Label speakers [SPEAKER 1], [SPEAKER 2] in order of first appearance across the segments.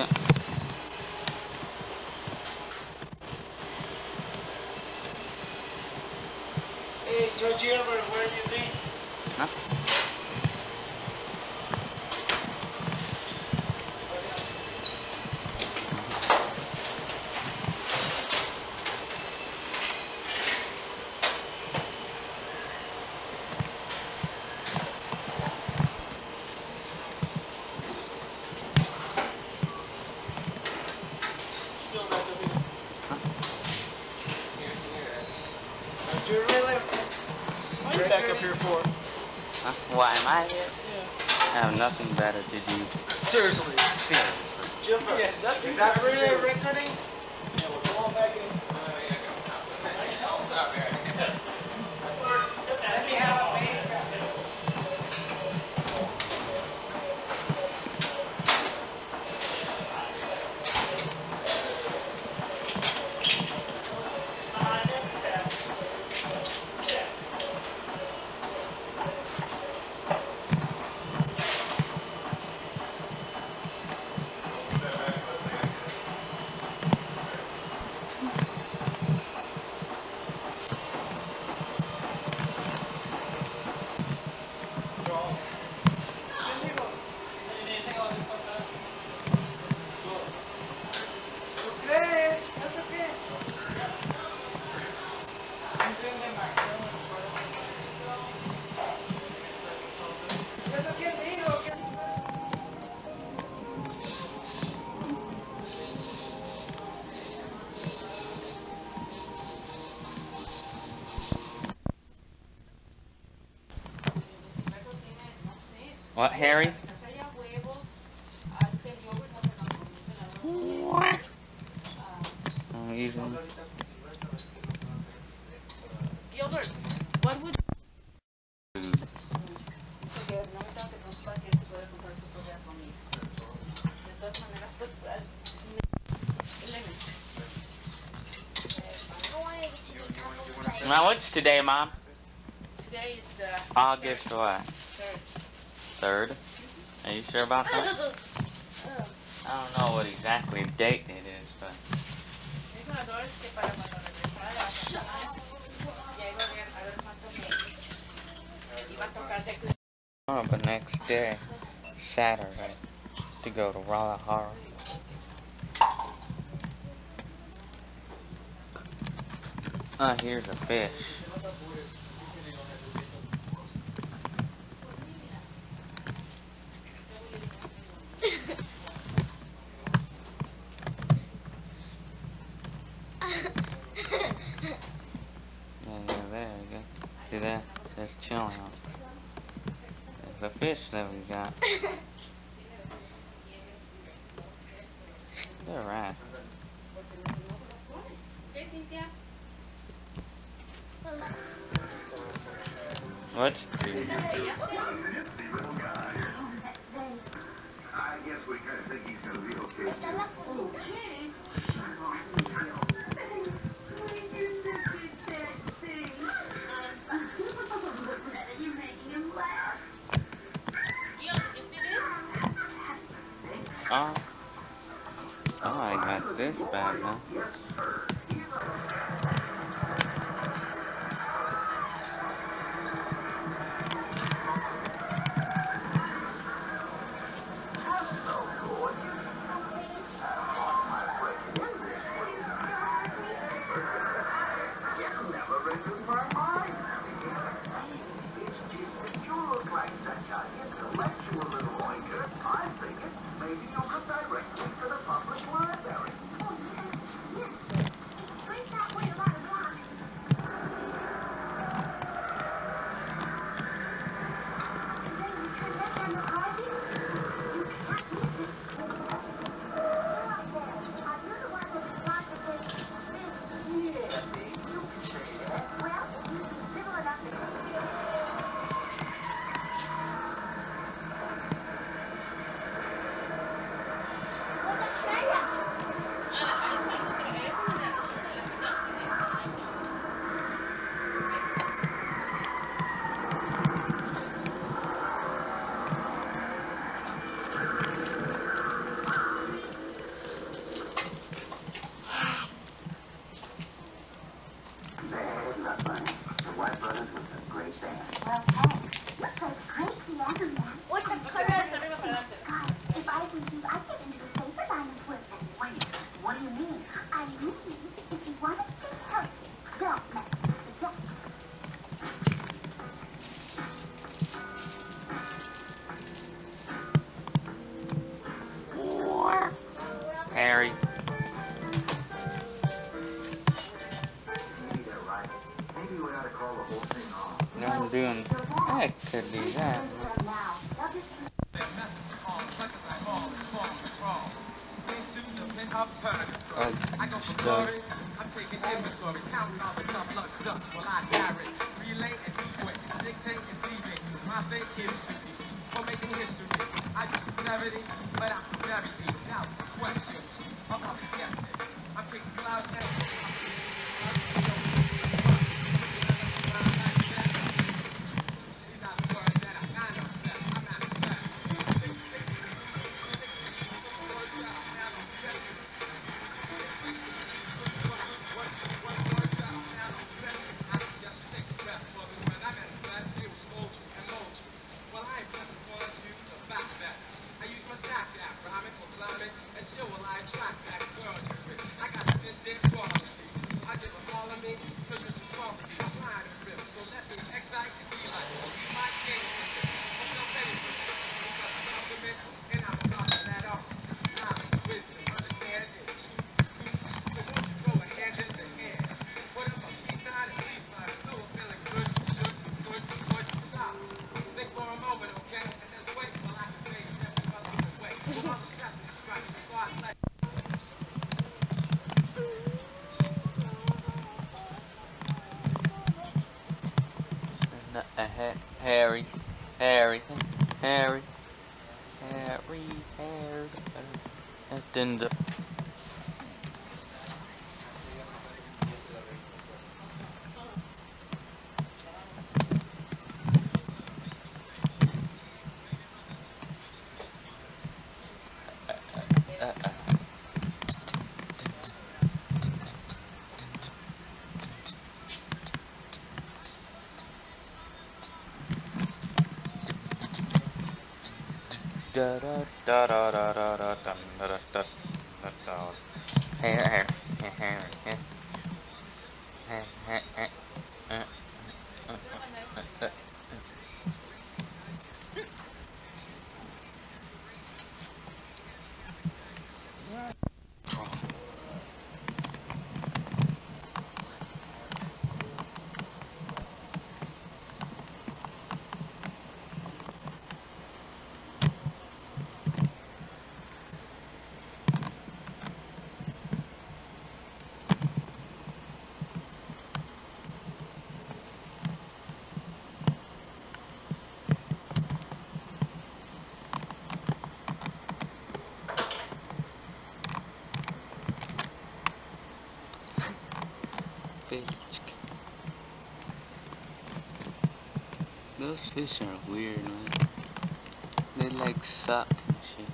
[SPEAKER 1] Yeah.
[SPEAKER 2] Hey, George Gilbert, where have you been?
[SPEAKER 1] Huh?
[SPEAKER 2] Still back up here.
[SPEAKER 1] Huh?
[SPEAKER 2] You really? What are you back up here for?
[SPEAKER 1] Huh? Why am I here?
[SPEAKER 2] Yeah.
[SPEAKER 1] I have nothing better to do.
[SPEAKER 2] Seriously.
[SPEAKER 1] Seriously.
[SPEAKER 2] Gilbert,
[SPEAKER 3] Yeah, nothing
[SPEAKER 2] is that
[SPEAKER 3] better to
[SPEAKER 2] really
[SPEAKER 3] do.
[SPEAKER 2] a recording?
[SPEAKER 3] Yeah, well, come on back in. Let me have a man.
[SPEAKER 1] What, Harry? What? I'm using.
[SPEAKER 4] Gilbert, what would
[SPEAKER 1] Now, what's today, Mom?
[SPEAKER 4] today is the
[SPEAKER 1] August what?
[SPEAKER 4] third.
[SPEAKER 1] 3rd? Are you sure about that? I don't know what exactly date it is, but... Oh, but next day, Saturday, to go to Guadalajara. Here's a fish. There you go. See that? That's chilling. There's a fish that we got. They're right. What's the...
[SPEAKER 5] I guess we kind of think he's going to be okay. You're making him laugh.
[SPEAKER 4] Gil, did you see this?
[SPEAKER 1] Oh, I got this bag now. Harry.
[SPEAKER 5] Maybe we ought to call the whole thing off.
[SPEAKER 1] No, I'm doing. I could do that.
[SPEAKER 3] I go for glory. I'm taking inventory, counting all the tough luck ducks while I direct, relay and quick, dictate and deviate. My fate is for making history. I do sincerity, but I'm sincerity without questions. I'm not skeptic. I'm taking clouds and these are the words that I know. I'm not obsessed.
[SPEAKER 1] Harry, Harry, Harry, Harry. Da da da da da da da da da da da. Harry. Those fish are weird, man. They like suck and shit.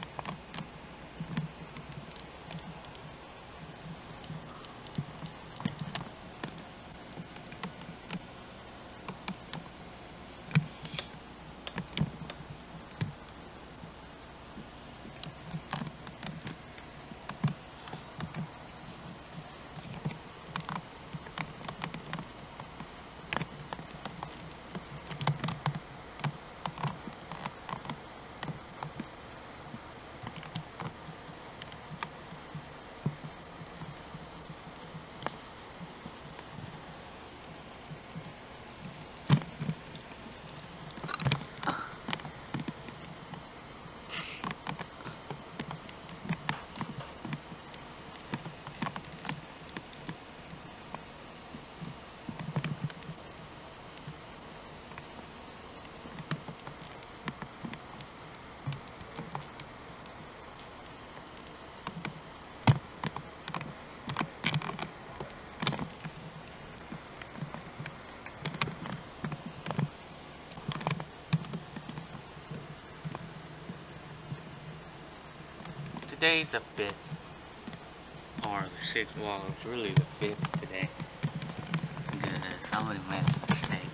[SPEAKER 1] Today's the 5th, or the 6th, well, it's really the 5th today, because somebody made a mistake.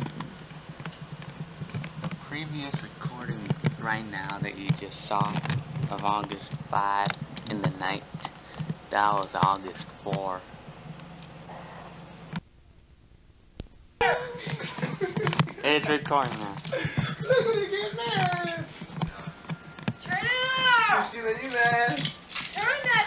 [SPEAKER 1] The previous recording right now that you just saw of August 5 in the night, that was August 4. It's recording now.
[SPEAKER 2] Look at it get mad.
[SPEAKER 4] Turn it off!
[SPEAKER 2] Christina, you mad?
[SPEAKER 4] Turn that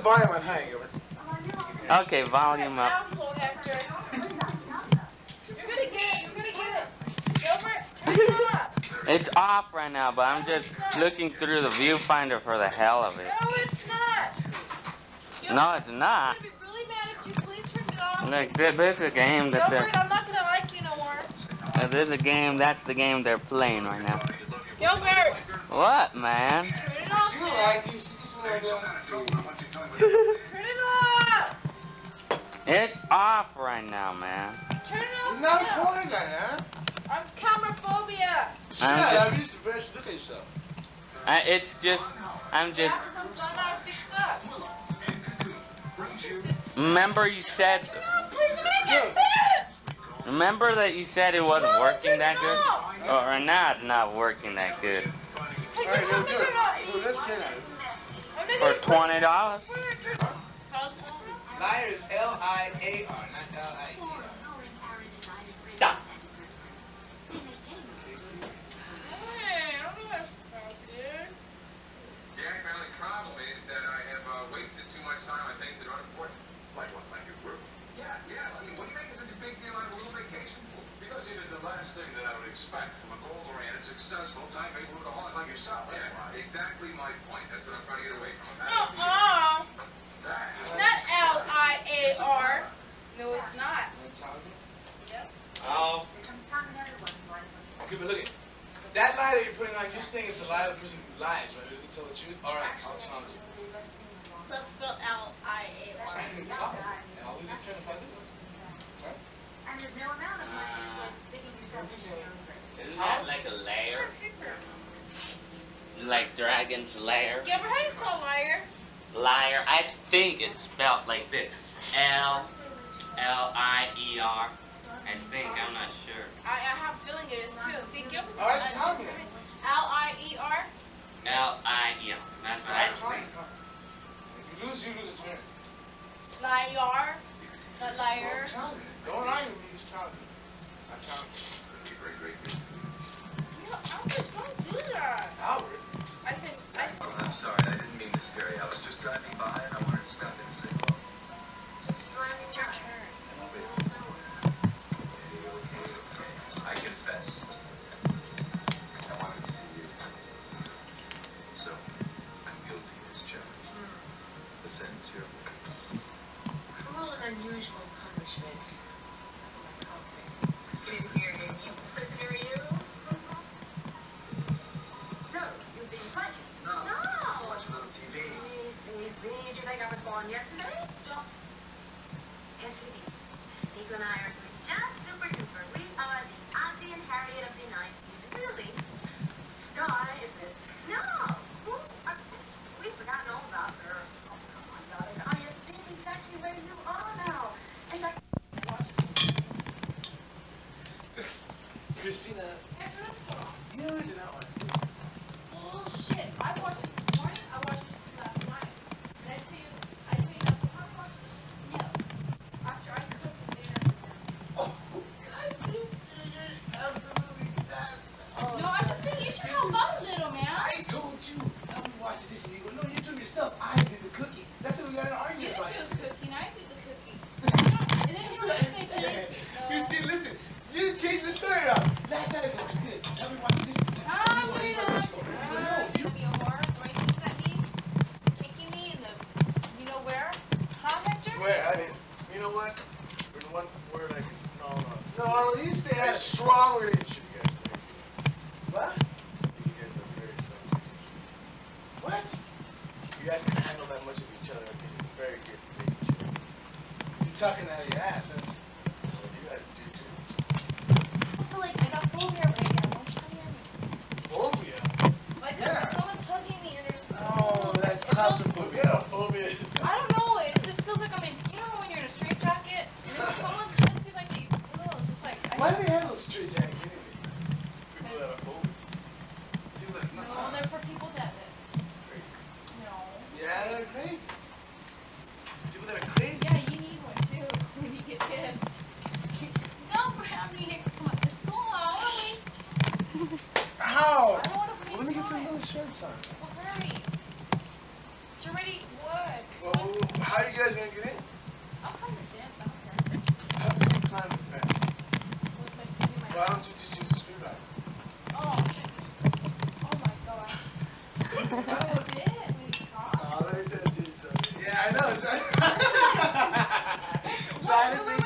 [SPEAKER 2] volume on high, Gilbert.
[SPEAKER 1] Okay, volume up.
[SPEAKER 4] Asshole, Hector. You're gonna get it. You're gonna get it. Gilbert, turn it up.
[SPEAKER 1] It's off right now, but I'm just looking through the viewfinder for the hell of it.
[SPEAKER 4] No, it's not.
[SPEAKER 1] No, it's not.
[SPEAKER 4] I'm gonna be really mad at you. Please turn it off.
[SPEAKER 1] Like, this is a game that
[SPEAKER 4] Gilbert,
[SPEAKER 1] they're...
[SPEAKER 4] I'm not gonna like you no more.
[SPEAKER 1] This is a game, that's the game they're playing right now.
[SPEAKER 4] Gilbert,
[SPEAKER 1] What, man?
[SPEAKER 4] turn it off.
[SPEAKER 2] She
[SPEAKER 4] Man.
[SPEAKER 2] like you. She just wanna go.
[SPEAKER 4] Turn it off.
[SPEAKER 1] It's off right now, man.
[SPEAKER 4] Turn it off.
[SPEAKER 2] It's not
[SPEAKER 4] now.
[SPEAKER 2] recording that, huh?
[SPEAKER 4] I'm cameraphobia.
[SPEAKER 2] Shut up. You should first look at yourself.
[SPEAKER 1] It's just, I'm just...
[SPEAKER 4] Yeah, 'cause I'm not fixed up.
[SPEAKER 1] Remember you said...
[SPEAKER 4] No, please, I'm gonna get pissed.
[SPEAKER 1] Remember that you said it wasn't working that good? Oh, right now it's not working that good.
[SPEAKER 4] Hey,
[SPEAKER 2] Alright,
[SPEAKER 4] tell me
[SPEAKER 2] let's do
[SPEAKER 4] turn
[SPEAKER 2] it.
[SPEAKER 4] it off.
[SPEAKER 2] Ooh, let's get it.
[SPEAKER 4] I'm not
[SPEAKER 1] For
[SPEAKER 4] gonna
[SPEAKER 1] $20?
[SPEAKER 2] Liar is L-I-A-R, not L-I-E-R.
[SPEAKER 1] Stop.
[SPEAKER 4] Hey, I don't know how to spell, dude.
[SPEAKER 3] Jack, my only problem is that I have wasted too much time on things that aren't important.
[SPEAKER 5] Like what? Like your group?
[SPEAKER 3] Yeah. I mean, what are you making such a big deal out of a little vacation for?
[SPEAKER 5] Because it is the last thing that I would expect from a goal-oriented, successful, type-A workaholic like yourself. That's
[SPEAKER 3] Yeah,
[SPEAKER 5] why.
[SPEAKER 3] exactly my point. That's what I'm trying to get away from.
[SPEAKER 4] Uh-uh.
[SPEAKER 5] That is
[SPEAKER 4] It's not L-I-A-R. No, it's not. Yep.
[SPEAKER 1] Oh.
[SPEAKER 2] Okay, but look at that lie that you're putting on. You're saying it's a lie. The person lies, right? Does it tell the truth? All right, I'll challenge you.
[SPEAKER 4] So it's spelled L-I-A-R.
[SPEAKER 2] I'll leave you turn if I do. Right?
[SPEAKER 6] And there's no amount of money that's worth sticking yourself into your own grave.
[SPEAKER 1] Isn't that like a layer? Like Dragon's Lair?
[SPEAKER 4] Gilbert, how do you spell liar?
[SPEAKER 1] Liar. I think it's spelled like this. L-I-E-R. I think, I'm not sure.
[SPEAKER 4] I have a feeling it is too. See, Gilbert's
[SPEAKER 2] All right, tell me.
[SPEAKER 4] L-I-E-R.
[SPEAKER 1] L-I-E-R. That's what I think.
[SPEAKER 2] If you lose, you lose a turn.
[SPEAKER 4] Liar. Not liar.
[SPEAKER 2] Challenge me. Don't argue with me. Just challenge me. I challenge you.
[SPEAKER 4] No, Albert, don't do that.
[SPEAKER 2] Albert.
[SPEAKER 4] I said,
[SPEAKER 5] Oh, I'm sorry. I didn't mean to scare you. I was just driving by and I wanted to stop in and say hello.
[SPEAKER 6] Just driving
[SPEAKER 4] your
[SPEAKER 6] your
[SPEAKER 4] turn.
[SPEAKER 5] I confess. I wanted to see you. So, I'm guilty as charged. The sentence here.
[SPEAKER 6] cruel and unusual punishment. Didn't hear him, you prisoner, you. So, you've been punching?
[SPEAKER 5] No.
[SPEAKER 6] No.
[SPEAKER 5] Watch a little TV.
[SPEAKER 6] Did you think I was born yesterday? Yes, we did. Nico and I are doing just super duper. We are the Ozzie and Harriet of the 90s. Really? Sky, isn't it? No. Who? We've forgotten all about her. Oh, come on, darling. I have been exactly where you are now. And I...
[SPEAKER 2] Christina. You did not want to.
[SPEAKER 4] Bullshit. I watched this morning. I watched this last night. Did I tell you nothing? I watched this. No. After I cooked the dinner.
[SPEAKER 2] Oh, God, you absolutely nuts. Oh,
[SPEAKER 4] No, I'm just thinking you should help out a little, man.
[SPEAKER 2] I told you. Help me watch this and you go, no, you do it yourself. I did the cookie. That's what we got in an
[SPEAKER 4] You
[SPEAKER 2] argument
[SPEAKER 4] didn't
[SPEAKER 2] about.
[SPEAKER 4] do the cooking. I did the cooking. And then you do the same thing.
[SPEAKER 2] Christine, listen. You changed the story up. Last night I go, Christina, help me watch this.
[SPEAKER 4] Ah,
[SPEAKER 2] You
[SPEAKER 4] wait
[SPEAKER 2] go,
[SPEAKER 4] a
[SPEAKER 2] let's go. You go, no, you.
[SPEAKER 4] Be a whore, throwing things at me, kicking me in the, you know where? Huh, Hector?
[SPEAKER 2] Where? I mean,
[SPEAKER 7] You know what? We're the one where like no.
[SPEAKER 2] no, you stay
[SPEAKER 7] A
[SPEAKER 2] out.
[SPEAKER 7] strong relationship, you guys.
[SPEAKER 2] What?
[SPEAKER 7] You guys are very strong.
[SPEAKER 2] What?
[SPEAKER 7] You guys can handle that much of each other. I think it's a very good relationship.
[SPEAKER 2] You talking out of your ass, huh?
[SPEAKER 7] Well, you guys do too.
[SPEAKER 4] I feel like I got phobia right now. Don't tell me anything.
[SPEAKER 7] Phobia.
[SPEAKER 4] Like
[SPEAKER 2] Yeah.
[SPEAKER 4] when someone's hugging me and there's
[SPEAKER 2] Oh, that's
[SPEAKER 4] it feels-
[SPEAKER 2] claustrophobic.
[SPEAKER 7] Yeah, phobia.
[SPEAKER 4] I don't know, it just feels like I'm in, you know when you're in a straitjacket and then when someone hugs you like they, it's just like,
[SPEAKER 2] Why do they have those straight jackets anyway?
[SPEAKER 7] People that are phobia.
[SPEAKER 2] People that,
[SPEAKER 4] no, they're for people that, no.
[SPEAKER 2] yeah, they're crazy.
[SPEAKER 7] People that are crazy.
[SPEAKER 4] Yeah, you need one too when you get pissed. Don't grab me, Nick. Come on, let's go on. I don't want to waste.
[SPEAKER 2] How?
[SPEAKER 4] I don't want to waste
[SPEAKER 2] Let me get some
[SPEAKER 4] time.
[SPEAKER 2] little shirts on.
[SPEAKER 4] Well, hurry. It's already wood.
[SPEAKER 7] Well, how you guys gonna get in?
[SPEAKER 4] I'll come to dance. I don't care.
[SPEAKER 7] How can you climb the fence?
[SPEAKER 4] With my
[SPEAKER 7] Why don't you just use a screwdriver?
[SPEAKER 4] Oh. Oh my god. I did. We talked.
[SPEAKER 7] Oh, let me just yeah, I know. Try to
[SPEAKER 4] Wait.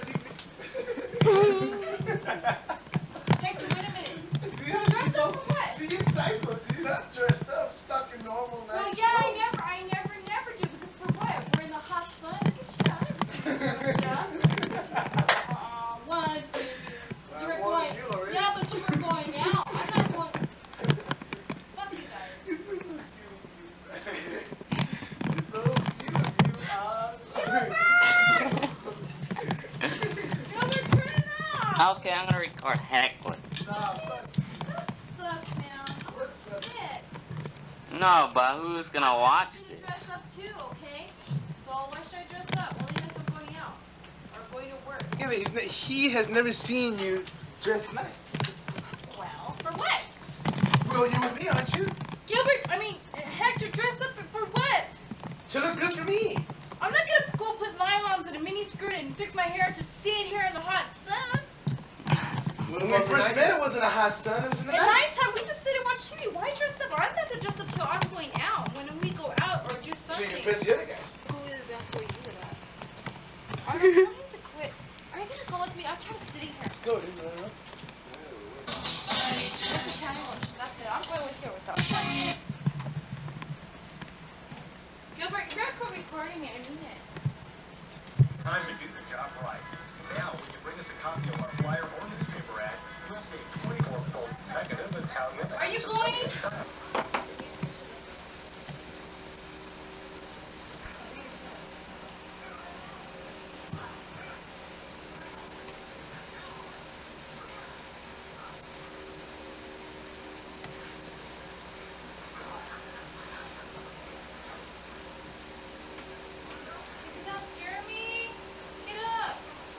[SPEAKER 4] Hector, wait a minute. Dressed up for what?
[SPEAKER 7] She gets psycho. She's not dressed up. Stuck in normal nice
[SPEAKER 4] Well, yeah, I never do. Because for what? We're in the hot sun. Look at you. One, two. So you were going. Yeah, but you were going out. I'm not going. Fuck you guys.
[SPEAKER 7] You're so cute. You are.
[SPEAKER 4] No, we're turning off.
[SPEAKER 1] Okay, I'm gonna record heckling.
[SPEAKER 4] That sucks now. Shit.
[SPEAKER 1] No, but who's gonna watch
[SPEAKER 4] I'm
[SPEAKER 1] this?
[SPEAKER 4] gonna dress up too, okay? So why should I dress up? Only if I'm going out or going to work.
[SPEAKER 7] Yeah, but he has never seen you dressed nice.
[SPEAKER 4] Well, for what?
[SPEAKER 7] Well, you're with me, aren't you?
[SPEAKER 4] Gilbert, I mean, Hector, dress up for what?
[SPEAKER 7] To look good for me.
[SPEAKER 4] I'm not gonna go put nylons in a mini skirt and fix my hair to sit here in the hot sun.
[SPEAKER 7] When we first met, it wasn't a hot sun. It was in the
[SPEAKER 4] At
[SPEAKER 7] night.
[SPEAKER 4] nighttime, we just sit and watch TV. Why dress up? I'm not gonna dress up till I'm going out. When we go out or do
[SPEAKER 7] So
[SPEAKER 4] something.
[SPEAKER 7] you impress the other guys.
[SPEAKER 4] That's what you do that. Are you telling me to quit? Are you gonna go with me? I'm trying to sit here.
[SPEAKER 7] Let's go, dude.
[SPEAKER 4] That's a challenge. That's it. I'm going with you with that. Gilbert, you better quit recording me. I mean it.
[SPEAKER 5] Time to do the job right. Now, when you bring us a copy of our flyer or newspaper ad, you'll save 24-fold consecutive Italian.
[SPEAKER 4] Are you going? Jeremy, get up.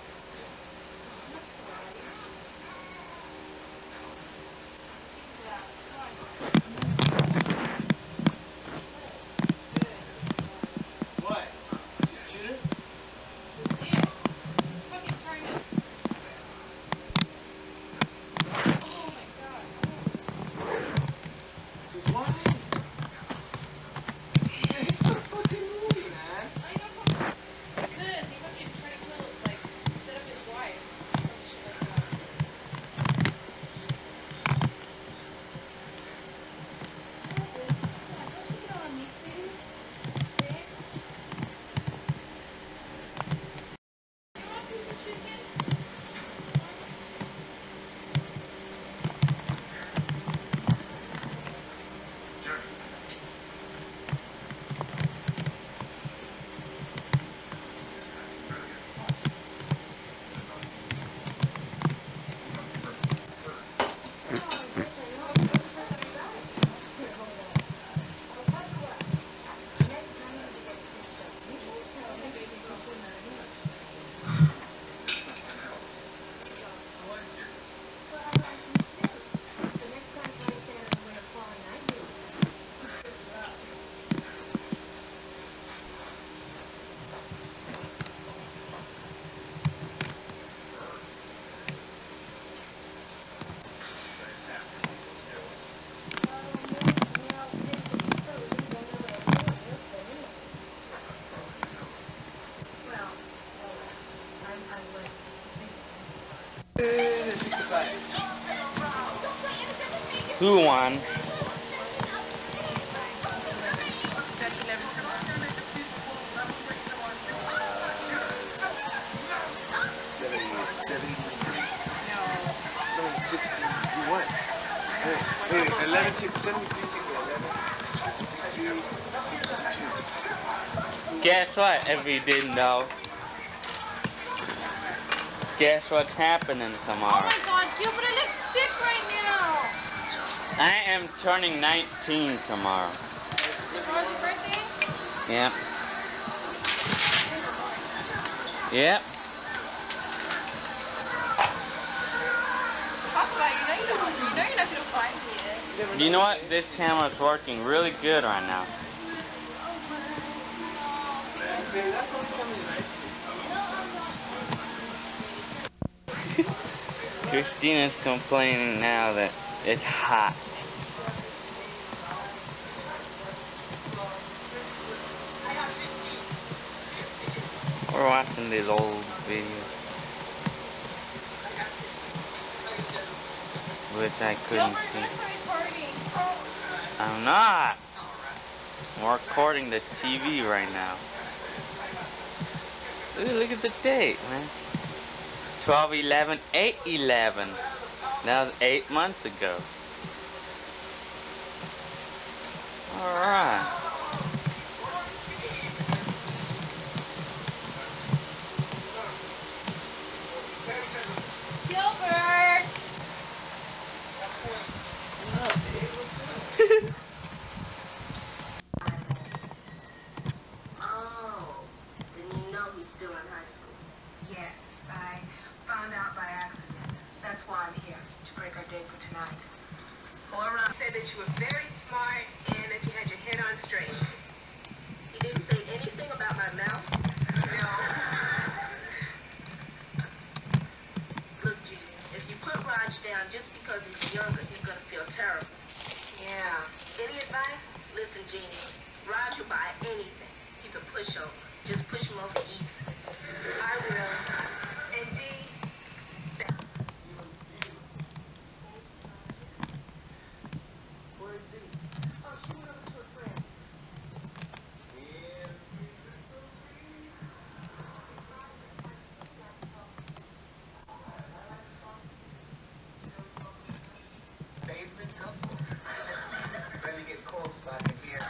[SPEAKER 7] What? Is this cuter?
[SPEAKER 4] Dude, fucking turn it. Oh my god.
[SPEAKER 7] Because why? It's a fucking movie, man.
[SPEAKER 4] I know because he fucking tried to kill, like, set up his wife. Some shit like that. Come on, don't take it out on me, please. Okay? You want a piece of chicken?
[SPEAKER 7] It's 65.
[SPEAKER 1] Who won?
[SPEAKER 7] 60. You won. Wait, 11 to 73 to 11. 63, 62.
[SPEAKER 1] Guess what, if you didn't know? Guess what's happening
[SPEAKER 4] Oh
[SPEAKER 1] tomorrow?
[SPEAKER 4] my god, Gilbert, I look sick right now.
[SPEAKER 1] I am turning 19 tomorrow.
[SPEAKER 4] Tomorrow's your birthday?
[SPEAKER 1] Yep. Yep.
[SPEAKER 4] Talk about it. You know you're not gonna find me.
[SPEAKER 1] You know what? This camera's working really good right now.
[SPEAKER 7] babe. That's the only time you're nice to me.
[SPEAKER 1] Christina's complaining now that it's hot. We're watching these old videos, which I couldn't see. I'm not. I'm recording the TV right now. Look at the date, man. 12/11, 8/11. That was 8 months ago. Alright.
[SPEAKER 4] Gilbert!
[SPEAKER 6] Oh, then you know he's still in high school. Yes, I found out by accident. That's why I'm here, to break our date for tonight.
[SPEAKER 8] Laura said that you were very smart and that you had your head on straight.
[SPEAKER 6] He didn't say anything about my mouth.
[SPEAKER 8] No.
[SPEAKER 6] Look, Judy, if you put Raj down just because he's younger, he's gonna feel terrible.
[SPEAKER 8] Yeah.
[SPEAKER 6] Any advice? Listen, Jeannie, Raj will buy anything. He's a pushover. Just push him over easy.
[SPEAKER 8] I will. And Dee,
[SPEAKER 6] Where's Dee? Oh, she went over to her friend.
[SPEAKER 5] Basement couple. Better get close so I can hear.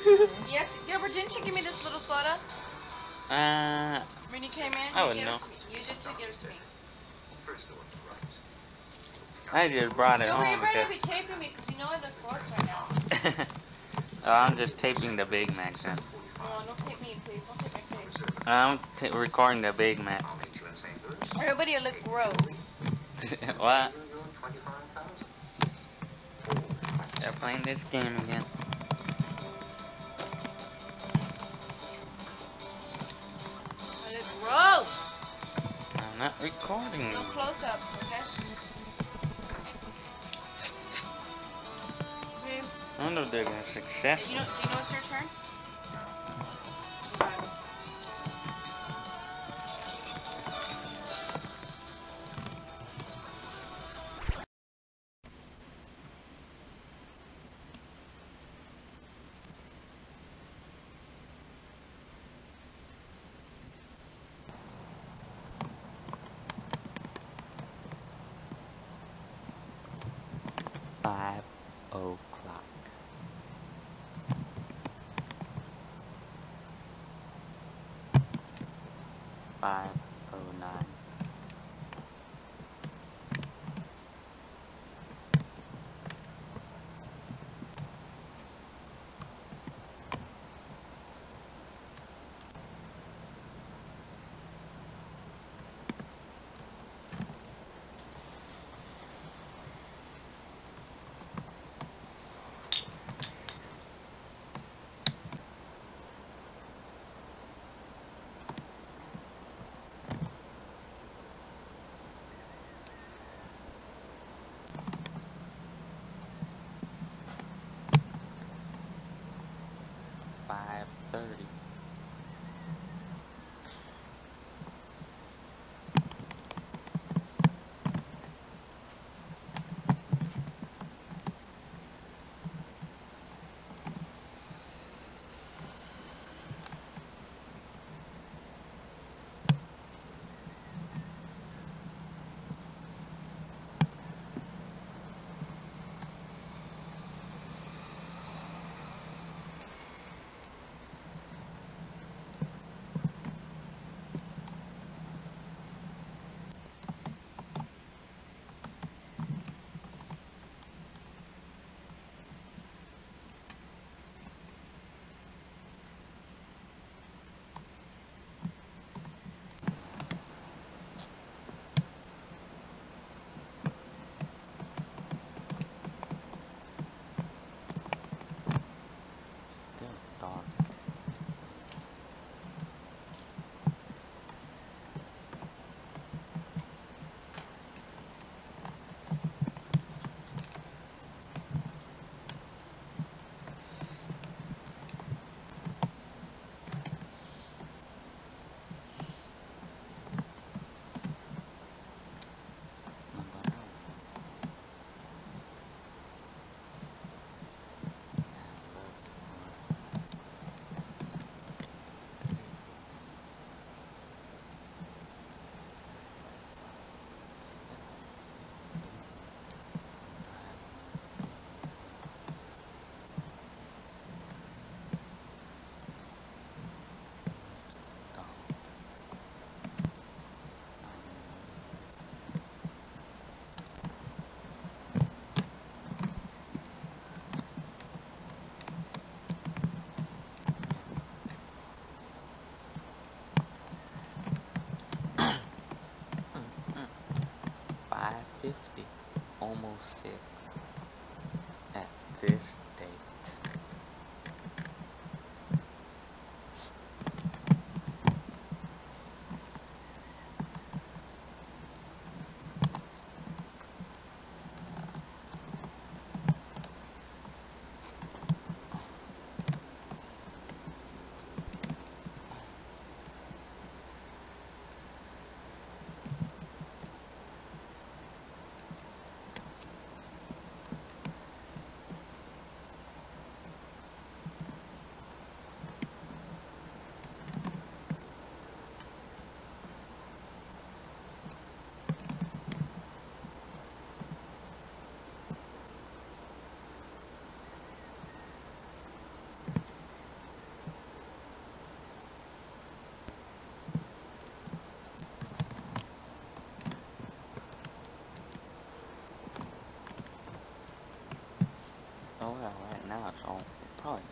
[SPEAKER 4] Yes, Gilbert, didn't you give me this little soda when you came in?
[SPEAKER 1] I
[SPEAKER 4] You
[SPEAKER 1] wouldn't
[SPEAKER 4] gave
[SPEAKER 1] know.
[SPEAKER 4] it to me. You did too. Give it to me.
[SPEAKER 1] I just brought it
[SPEAKER 4] Gilbert,
[SPEAKER 1] home
[SPEAKER 4] you better
[SPEAKER 1] because
[SPEAKER 4] be taping me because you know I look gross right now.
[SPEAKER 1] oh, I'm just taping the Big Mac then.
[SPEAKER 4] No, don't tape me, please. Don't tape my face.
[SPEAKER 1] I'm recording the Big Mac.
[SPEAKER 4] Everybody will look gross.
[SPEAKER 1] What? They're playing this game again.
[SPEAKER 4] I look gross.
[SPEAKER 1] I'm not recording.
[SPEAKER 4] No close-ups, okay? Babe,
[SPEAKER 1] I wonder if they're gonna success.
[SPEAKER 4] do you know it's your turn? Okay.
[SPEAKER 1] 5:00. 5:09.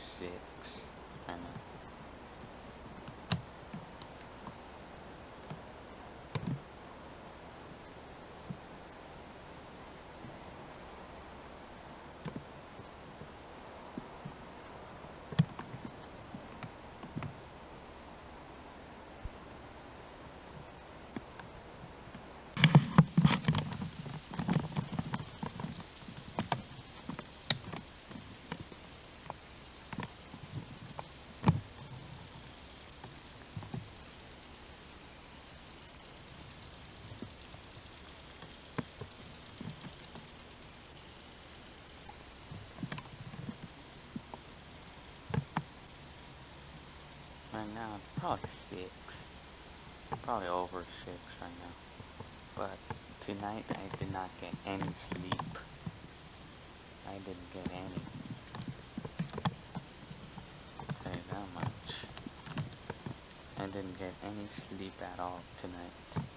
[SPEAKER 1] 6 right now. Right now, probably 6. Probably over 6 right now. But tonight, I did not get any sleep. I didn't get any. I'll tell you that much. I didn't get any sleep at all tonight.